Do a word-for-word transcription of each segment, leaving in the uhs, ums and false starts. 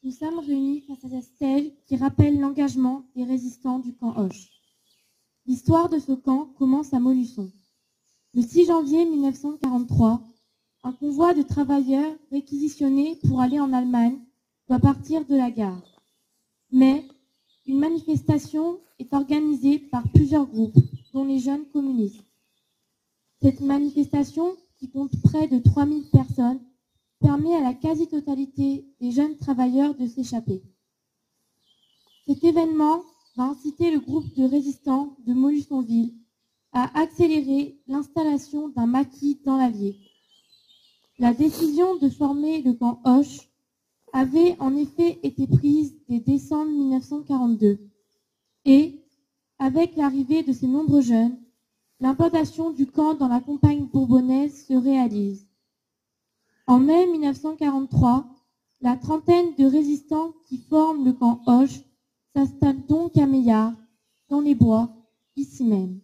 nous sommes réunis face à cette stèle qui rappelle l'engagement des résistants du camp Hoche. L'histoire de ce camp commence à Montluçon. Le six janvier mille neuf cent quarante-trois, un convoi de travailleurs réquisitionnés pour aller en Allemagne doit partir de la gare. Mais une manifestation est organisée par plusieurs groupes, dont les jeunes communistes. Cette manifestation, qui compte près de trois mille personnes, permet à la quasi-totalité des jeunes travailleurs de s'échapper. Cet événement va inciter le groupe de résistants de Montluçonville à accélérer l'installation d'un maquis dans l'Allier. La décision de former le camp Hoche avait en effet été prise dès décembre mille neuf cent quarante-deux et, avec l'arrivée de ces nombreux jeunes, l'implantation du camp dans la campagne bourbonnaise se réalise. En mai mille neuf cent quarante-trois, la trentaine de résistants qui forment le camp Hoche s'installent donc à Meillard, dans les bois, ici même.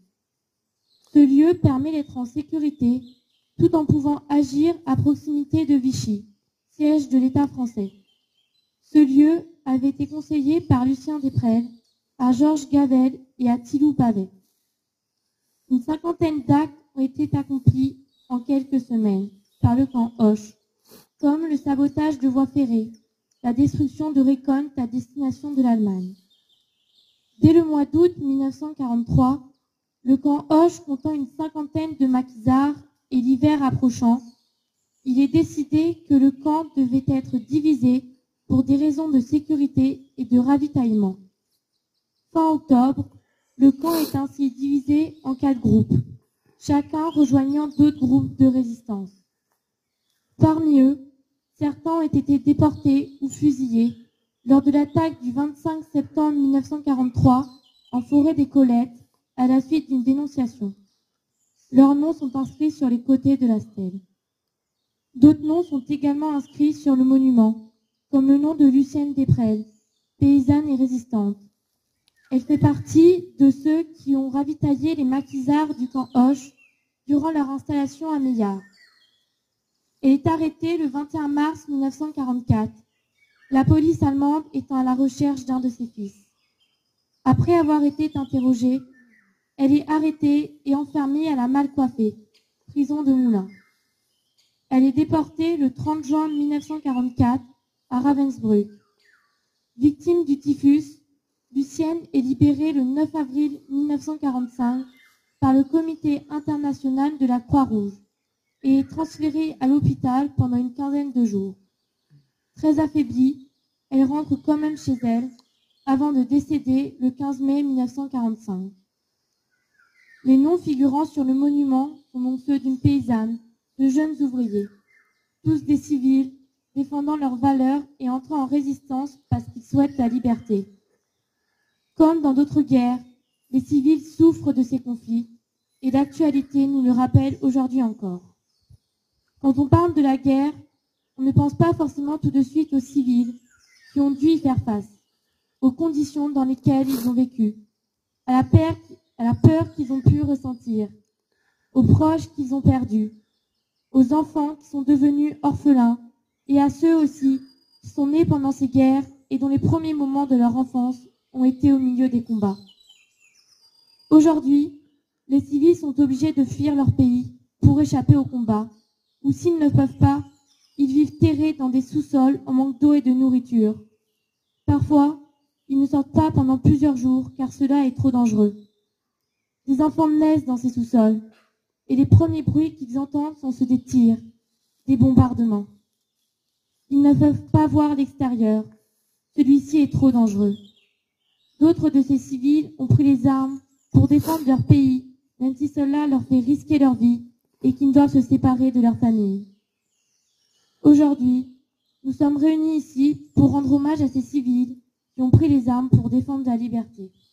Ce lieu permet d'être en sécurité tout en pouvant agir à proximité de Vichy, siège de l'État français. Ce lieu avait été conseillé par Lucien Desprez à Georges Gavel et à Thilou Pavet. Une cinquantaine d'actes ont été accomplis en quelques semaines par le camp Hoche, comme le sabotage de voies ferrées, la destruction de récoltes à destination de l'Allemagne. Dès le mois d'août mille neuf cent quarante-trois, le camp Hoche comptant une cinquantaine de maquisards et l'hiver approchant, il est décidé que le camp devait être divisé pour des raisons de sécurité et de ravitaillement. Fin octobre, le camp est ainsi divisé en quatre groupes, chacun rejoignant d'autres groupes de résistance. Parmi eux, certains ont été déportés ou fusillés lors de l'attaque du vingt-cinq septembre mille neuf cent quarante-trois en forêt des Colettes à la suite d'une dénonciation. Leurs noms sont inscrits sur les côtés de la stèle. D'autres noms sont également inscrits sur le monument, comme le nom de Lucienne Desprez, paysanne et résistante. Elle fait partie de ceux qui ont ravitaillé les maquisards du camp Hoche durant leur installation à Meillard. Elle est arrêtée le vingt et un mars mille neuf cent quarante-quatre, la police allemande étant à la recherche d'un de ses fils. Après avoir été interrogée, elle est arrêtée et enfermée à la Malcoiffée, prison de Moulins. Elle est déportée le trente juin mille neuf cent quarante-quatre à Ravensbrück. Victime du typhus, Lucienne est libérée le neuf avril mille neuf cent quarante-cinq par le Comité international de la Croix-Rouge et est transférée à l'hôpital pendant une quinzaine de jours. Très affaiblie, elle rentre quand même chez elle avant de décéder le quinze mai mille neuf cent quarante-cinq. Les noms figurant sur le monument sont donc ceux d'une paysanne, de jeunes ouvriers, tous des civils défendant leurs valeurs et entrant en résistance parce qu'ils souhaitent la liberté. Comme dans d'autres guerres, les civils souffrent de ces conflits et l'actualité nous le rappelle aujourd'hui encore. Quand on parle de la guerre, on ne pense pas forcément tout de suite aux civils qui ont dû y faire face, aux conditions dans lesquelles ils ont vécu, à la peur, à la peur qu'ils ont pu ressentir, aux proches qu'ils ont perdus, aux enfants qui sont devenus orphelins et à ceux aussi qui sont nés pendant ces guerres et dont les premiers moments de leur enfance ont été au milieu des combats. Aujourd'hui, les civils sont obligés de fuir leur pays pour échapper au combat, ou s'ils ne peuvent pas, ils vivent terrés dans des sous-sols en manque d'eau et de nourriture. Parfois, ils ne sortent pas pendant plusieurs jours car cela est trop dangereux. Des enfants naissent dans ces sous-sols et les premiers bruits qu'ils entendent sont ceux des tirs, des bombardements. Ils ne peuvent pas voir l'extérieur. Celui-ci est trop dangereux. D'autres de ces civils ont pris les armes pour défendre leur pays, même si cela leur fait risquer leur vie et qu'ils doivent se séparer de leur famille. Aujourd'hui, nous sommes réunis ici pour rendre hommage à ces civils qui ont pris les armes pour défendre la liberté.